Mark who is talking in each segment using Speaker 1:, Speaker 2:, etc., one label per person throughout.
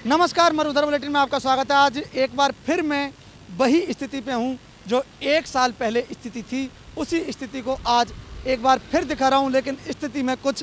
Speaker 1: नमस्कार, मरुधर बुलेटिन में आपका स्वागत है। आज एक बार फिर मैं वही स्थिति पे हूँ जो एक साल पहले स्थिति थी, उसी स्थिति को आज एक बार फिर दिखा रहा हूँ। लेकिन स्थिति में कुछ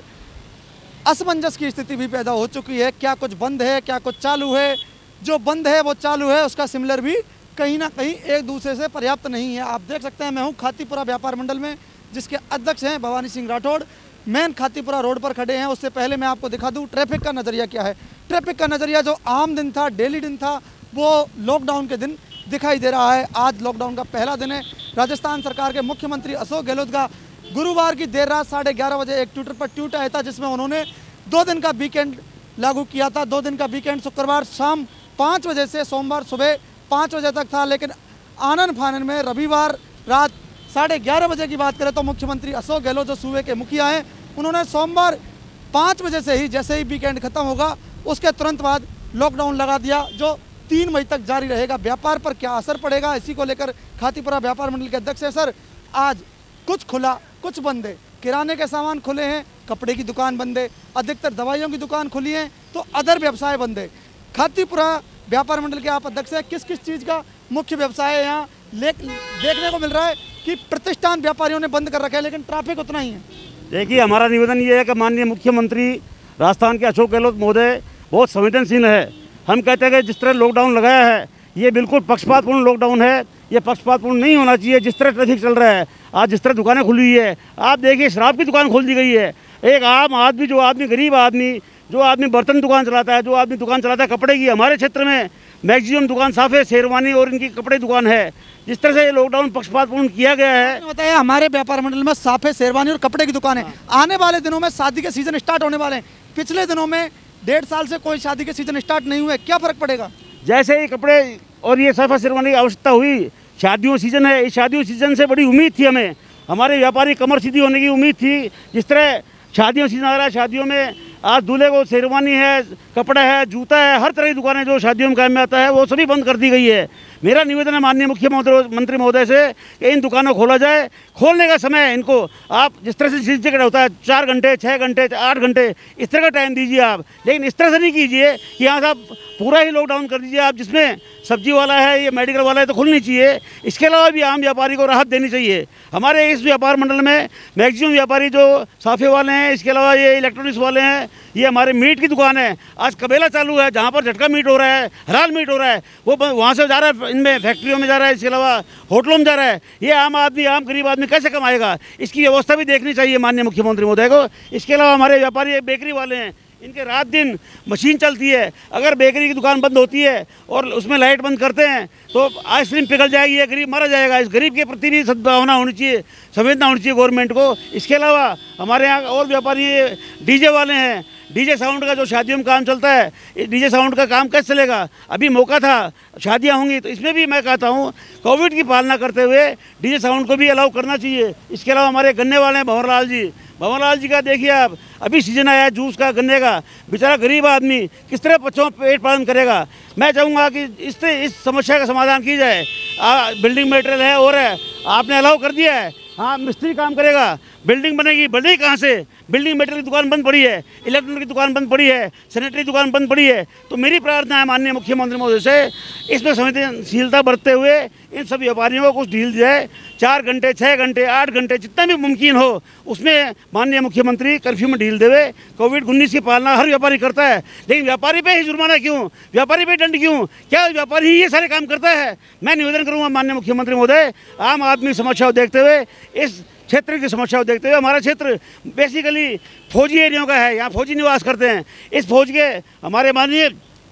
Speaker 1: असमंजस की स्थिति भी पैदा हो चुकी है। क्या कुछ बंद है, क्या कुछ चालू है। जो बंद है वो चालू है, उसका सिमिलर भी कहीं ना कहीं एक दूसरे से पर्याप्त नहीं है। आप देख सकते हैं, मैं हूँ खातीपुरा व्यापार मंडल में, जिसके अध्यक्ष हैं भवानी सिंह राठौड़। मेन खातीपुरा रोड पर खड़े हैं। उससे पहले मैं आपको दिखा दूं ट्रैफिक का नज़रिया क्या है। ट्रैफिक का नज़रिया जो आम दिन था, डेली दिन था, वो लॉकडाउन के दिन दिखाई दे रहा है। आज लॉकडाउन का पहला दिन है। राजस्थान सरकार के मुख्यमंत्री अशोक गहलोत का गुरुवार की देर रात 11:30 बजे एक ट्विटर पर ट्वीट आया था, जिसमें उन्होंने 2 दिन का वीकेंड लागू किया था। 2 दिन का वीकेंड शुक्रवार शाम 5 बजे से सोमवार सुबह 5 बजे तक था। लेकिन आनन फानन में रविवार रात 11:30 बजे की बात करें तो मुख्यमंत्री अशोक गहलोत जो सूबे के मुखिया हैं, उन्होंने सोमवार 5 बजे से ही, जैसे ही वीकेंड खत्म होगा उसके तुरंत बाद लॉकडाउन लगा दिया, जो 3 मई तक जारी रहेगा। व्यापार पर क्या असर पड़ेगा, इसी को लेकर खातीपुरा व्यापार मंडल के अध्यक्ष है सर। आज कुछ खुला, कुछ बंद है। किराने के सामान खुले हैं, कपड़े की दुकान बंद है, अधिकतर दवाइयों की दुकान खुली है, तो अदर व्यवसाय बंद है। खातीपुरा व्यापार मंडल के आप अध्यक्ष हैं, किस किस चीज़ का मुख्य व्यवसाय है यहाँ? देखने को मिल रहा है कि प्रतिष्ठान व्यापारियों ने बंद कर रखा है, लेकिन ट्रैफिक उतना ही है।
Speaker 2: देखिए, हमारा निवेदन ये है कि माननीय मुख्यमंत्री राजस्थान के अशोक गहलोत महोदय बहुत संवेदनशील है। हम कहते हैं कि जिस तरह लॉकडाउन लगाया है, ये बिल्कुल पक्षपातपूर्ण लॉकडाउन है। ये पक्षपातपूर्ण नहीं होना चाहिए। जिस तरह ट्रैफिक चल रहा है, आज जिस तरह दुकानें खुली हुई है, आप देखिए शराब की दुकान खोल दी गई है। एक आम आदमी, जो आदमी गरीब आदमी, जो आदमी बर्तन दुकान चलाता है, जो आदमी दुकान चलाता है कपड़े की, हमारे क्षेत्र में मैक्सिमम दुकान साफ है, शेरवानी और इनकी कपड़े दुकान है। जिस तरह से ये लॉकडाउन पक्षपातपूर्ण किया गया है,
Speaker 1: बताया हमारे व्यापार मंडल में साफे, शेरवानी और कपड़े की दुकान है। आने वाले दिनों में शादी के सीजन स्टार्ट होने वाले हैं। पिछले दिनों में 1.5 साल से कोई शादी के सीजन स्टार्ट नहीं हुए, क्या फर्क पड़ेगा?
Speaker 2: जैसे ही कपड़े और ये साफा शेरवानी की आवश्यकता हुई, शादियों सीजन है, इस शादियों सीजन से बड़ी उम्मीद थी हमें, हमारे व्यापारी कमर सीधी होने की उम्मीद थी। जिस तरह शादियों सीजन आ रहा है, शादियों में आज दूल्हे को शेरवानी है, कपड़ा है, जूता है, हर तरह की दुकानें जो शादियों में काम में आता है वो सभी बंद कर दी गई है। मेरा निवेदन है माननीय मुख्यमंत्री महोदय से कि इन दुकानों को खोला जाए। खोलने का समय इनको आप जिस तरह से सीजन टिकट होता है 4 घंटे, 6 घंटे, 8 घंटे, इस तरह का टाइम दीजिए आप। लेकिन इस तरह से नहीं कीजिए कि यहाँ से आप पूरा ही लॉकडाउन कर दीजिए। आप जिसमें सब्जी वाला है, ये मेडिकल वाला है, तो खुलनी चाहिए। इसके अलावा भी आम व्यापारी को राहत देनी चाहिए। हमारे इस व्यापार मंडल में मैक्सिमम व्यापारी जो साफे वाले हैं, इसके अलावा ये इलेक्ट्रॉनिक्स वाले हैं, ये हमारे मीट की दुकान है। आज कबेला चालू है, जहाँ पर झटका मीट हो रहा है, हलाल मीट हो रहा है, वो वहाँ से जा रहा है, इनमें फैक्ट्रियों में जा रहा है, इसके अलावा होटलों में जा रहा है। ये आम आदमी, आम गरीब आदमी कैसे कमाएगा? इसकी व्यवस्था भी देखनी चाहिए माननीय मुख्यमंत्री महोदय को। इसके अलावा हमारे व्यापारी बेकरी वाले हैं, इनके रात दिन मशीन चलती है। अगर बेकरी की दुकान बंद होती है और उसमें लाइट बंद करते हैं तो आइसक्रीम पिघल जाएगी, ये गरीब मारा जाएगा। इस गरीब के प्रति भी सद्भावना होनी चाहिए, संवेदना होनी चाहिए गवर्नमेंट को। इसके अलावा हमारे यहाँ और व्यापारी डीजे वाले हैं। डीजे साउंड का जो शादियों में काम चलता है, इस डीजे साउंड का काम कैसे चलेगा? अभी मौका था, शादियां होंगी, तो इसमें भी मैं कहता हूँ कोविड की पालना करते हुए डीजे साउंड को भी अलाउ करना चाहिए। इसके अलावा हमारे गन्ने वाले हैं भंवरलाल जी का देखिए आप, अभी सीजन आया है जूस का, गन्ने का। बेचारा गरीब आदमी किस तरह बच्चों पेट पालन करेगा? मैं चाहूँगा कि इस समस्या का समाधान की जाए। बिल्डिंग मटेरियल है और है, आपने अलाउ कर दिया है, हाँ मिस्त्री काम करेगा, बिल्डिंग बनेगी। बनेगी कहाँ से? बिल्डिंग मटेरियल की दुकान बंद पड़ी है, इलेक्ट्रॉनिक की दुकान बंद पड़ी है, सैनिटरी दुकान बंद पड़ी है। तो मेरी प्रार्थना है माननीय मुख्यमंत्री महोदय से, इसमें संवेदनशीलता बरतते हुए इन सब व्यापारियों को कुछ ढील जाए। 4 घंटे, 6 घंटे, 8 घंटे, जितना भी मुमकिन हो उसमें माननीय मुख्यमंत्री कर्फ्यू में ढील देवे। कोविड-19 की पालना हर व्यापारी करता है, लेकिन व्यापारी पे ही जुर्माना क्यों? व्यापारी पे दंड क्यों? क्या व्यापारी ही ये सारे काम करता है? मैं निवेदन करूँगा माननीय मुख्यमंत्री महोदय, आम आदमी समस्या को देखते हुए, इस क्षेत्र की समस्या को देखते हुए, हमारा क्षेत्र बेसिकली फौजी एरिया का है, यहाँ फौजी निवास करते हैं। इस फौज के हमारे माननीय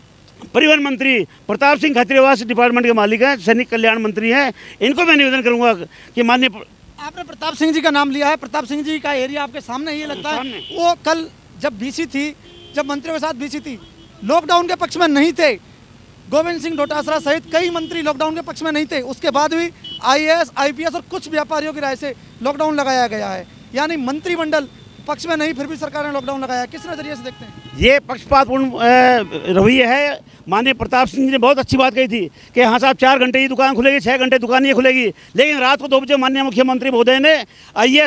Speaker 2: परिवहन मंत्री प्रताप सिंह खातीरियावास डिपार्टमेंट के मालिक हैं, सैनिक कल्याण मंत्री हैं। इनको मैं निवेदन करूंगा कि माननीय,
Speaker 1: आपने प्रताप सिंह जी का नाम लिया है, प्रताप सिंह जी का एरिया आपके सामने ही लगता है। वो कल जब बीसी थी, जब मंत्रियों के साथ बीसी थी, लॉकडाउन के पक्ष में नहीं थे। गोविंद सिंह डोटासरा सहित कई मंत्री लॉकडाउन के पक्ष में नहीं थे। उसके बाद भी IAS, IPS और कुछ व्यापारियों की राय से लॉकडाउन लगाया गया है। यानी मंत्रिमंडल पक्ष में नहीं, फिर भी सरकार ने लॉकडाउन लगाया। किस नजरिए से देखते हैं?
Speaker 2: ये पक्षपातपूर्ण रवैया है। माननीय प्रताप सिंह जी ने बहुत अच्छी बात कही थी कि हाँ साहब 4 घंटे ही दुकान खुलेगी, 6 घंटे दुकान ये खुलेगी। लेकिन रात को 2 बजे माननीय मुख्यमंत्री महोदय ने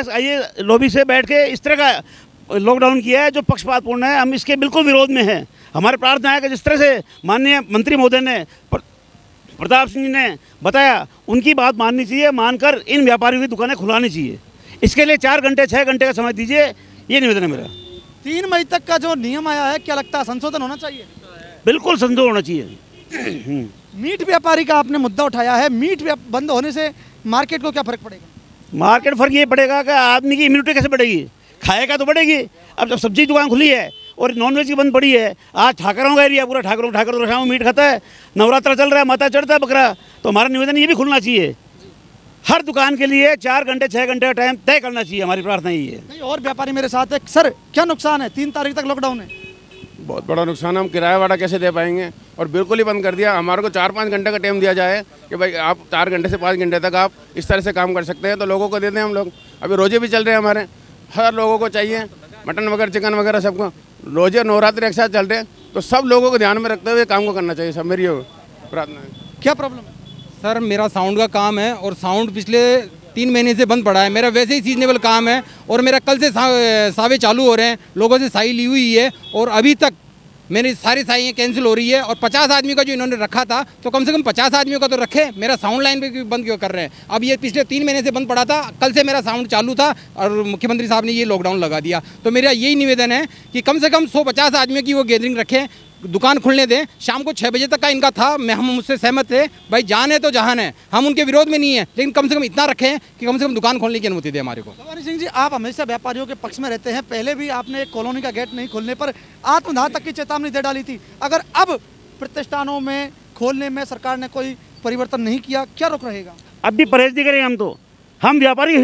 Speaker 2: IAS लॉबी से बैठ के इस तरह का लॉकडाउन किया है जो पक्षपातपूर्ण है। हम इसके बिल्कुल विरोध में हैं। हमारी प्रार्थना है कि जिस तरह से माननीय मंत्री महोदय ने प्रताप सिंह जी ने बताया, उनकी बात माननी चाहिए, मानकर इन व्यापारियों की दुकानें खुलानी चाहिए। इसके लिए 4 घंटे 6 घंटे का समय दीजिए, ये निवेदन है मेरा।
Speaker 1: 3 मई तक का जो नियम आया है, क्या लगता है संशोधन होना चाहिए?
Speaker 2: बिल्कुल संशोधन होना चाहिए।
Speaker 1: मीट व्यापारी का आपने मुद्दा उठाया है, मीट बंद होने से मार्केट को क्या फर्क पड़ेगा?
Speaker 2: मार्केट फर्क ये पड़ेगा कि आदमी की इम्यूनिटी कैसे बढ़ेगी, खाएगा तो बढ़ेगी। अब जब सब्जी की दुकान खुली है और नॉनवेज की बंद पड़ी है, आज ठाकरों का एरिया पूरा ठाकरों शाम मीट खाता है, नवरात्र चल रहा है, माता चढ़ता है बकरा, तो हमारा निवेदन ये भी खुलना चाहिए। हर दुकान के लिए 4 घंटे 6 घंटे का टाइम तय करना चाहिए, हमारी प्रार्थना यही है।
Speaker 1: नहीं, और व्यापारी मेरे साथ है। सर, क्या नुकसान है? 3 तारीख तक लॉकडाउन है।
Speaker 3: बहुत बड़ा नुकसान है, हम किराया वाड़ा कैसे दे पाएंगे? और बिल्कुल ही बंद कर दिया। हमारे को 4-5 घंटे का टाइम दिया जाए कि भाई आप 4 घंटे से 5 घंटे तक आप इस तरह से काम कर सकते हैं, तो लोगों को देते हैं हम लोग। अभी रोजे भी चल रहे हैं हमारे, हर लोगों को चाहिए मटन वगैरह, चिकन वगैरह सबको। रोजे नवरात्रि एक साथ चल रहे हैं, तो सब लोगों को ध्यान में रखते हुए काम को करना चाहिए। सब मेरी प्रार्थना है।
Speaker 1: क्या प्रॉब्लम है?
Speaker 4: सर, मेरा साउंड का काम है और साउंड पिछले 3 महीने से बंद पड़ा है। मेरा वैसे ही सीजनेबल काम है और मेरा कल से सावे चालू हो रहे हैं, लोगों से साई ली हुई है और अभी तक मेरी सारी साइयाँ कैंसिल हो रही है। और 50 आदमी का जो इन्होंने रखा था, तो कम से कम 50 आदमियों का तो रखे। मेरा साउंड लाइन पे बंद क्यों कर रहे हैं? अब ये पिछले 3 महीने से बंद पड़ा था, कल से मेरा साउंड चालू था और मुख्यमंत्री साहब ने ये लॉकडाउन लगा दिया। तो मेरा यही निवेदन है कि कम से कम 150 आदमियों की वो गैदरिंग रखें, दुकान खुलने दें। शाम को 6 बजे तक का इनका था, हम मुझसे सहमत थे। भाई जान है तो जहान है, हम उनके विरोध में नहीं है, लेकिन कम से कम इतना रखें कि कम से कम दुकान खोलने की अनुमति दें हमारे को।
Speaker 1: भवानी सिंह जी, आप हमेशा व्यापारियों के पक्ष में रहते हैं। पहले भी आपने एक कॉलोनी का गेट नहीं खोलने पर आत्मदाह तक की चेतावनी दे डाली थी। अगर अब प्रतिष्ठानों में खोलने में सरकार ने कोई परिवर्तन नहीं किया, क्या रुख रहेगा?
Speaker 2: अब भी परहेज नहीं करेंगे हम तो। हम व्यापारी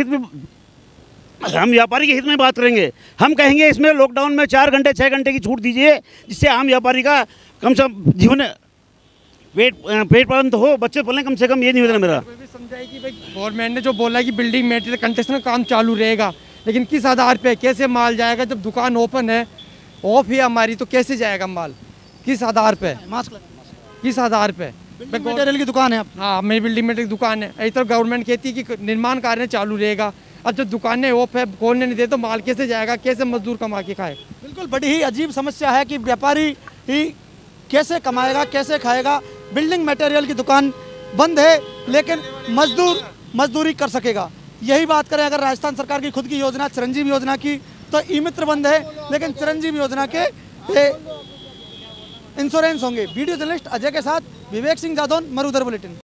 Speaker 2: के हित में बात करेंगे। हम कहेंगे इसमें लॉकडाउन में 4 घंटे 6 घंटे की छूट दीजिए, जिससे आम व्यापारी का कम से कम जीवन पेट पालन तो हो, बच्चे पलें कम से कम, ये निवेदन है मेरा।
Speaker 5: समझाए कि भाई गवर्नमेंट ने जो बोला है कि बिल्डिंग मेटेरियल कंस्ट्रक्शन का काम चालू रहेगा, लेकिन किस आधार पे, कैसे माल जाएगा? जब दुकान ओपन है, ऑफ है हमारी, तो कैसे जाएगा माल? किस आधार पे?
Speaker 1: मास्क
Speaker 5: किस आधार पे?
Speaker 1: मटेरियल की दुकान है आप?
Speaker 5: हाँ, मेरी बिल्डिंग मेटेरियल की दुकान है। इस तरफ गवर्नमेंट कहती है कि निर्माण कार्य चालू रहेगा। अब जब दुकानें ऑफ है, खोलने नहीं दे, तो माल कैसे जाएगा? कैसे मजदूर कमा के खाए?
Speaker 1: बिल्कुल, बड़ी ही अजीब समस्या है कि व्यापारी ही कैसे कमाएगा, कैसे खाएगा? बिल्डिंग मटेरियल की दुकान बंद है, लेकिन मजदूरी कर सकेगा। यही बात करें अगर राजस्थान सरकार की खुद की योजना चिरंजीव योजना की, तो ई मित्र बंद है, लेकिन चिरंजीव योजना के इंश्योरेंस होंगे। वीडियो जर्नलिस्ट अजय के साथ विवेक सिंह जादौन, मरुधर बुलेटिन।